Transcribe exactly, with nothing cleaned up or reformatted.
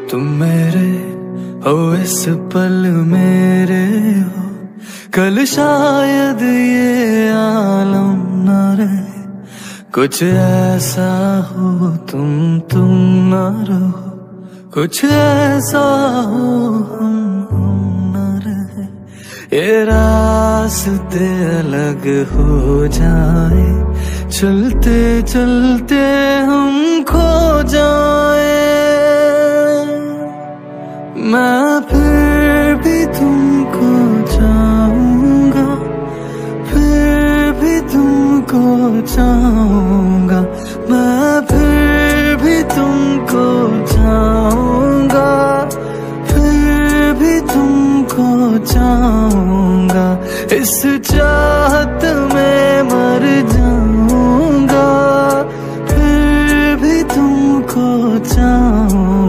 तुम मेरे हो इस पल मेरे हो, कल शायद ये आलम न रहे। कुछ ऐसा हो तुम तुम न रहो, कुछ ऐसा हो हम हम न रहे। ये रास्ते अलग हो जाए, चलते चलते हम खो जाए। मैं फिर भी तुमको चाहूंगा, फिर भी तुमको चाहूंगा। मैं फिर भी तुमको चाहूंगा, फिर भी तुमको चाहूंगा। इस चाहत में मर जाऊंगा, फिर भी तुमको चाहूंगा।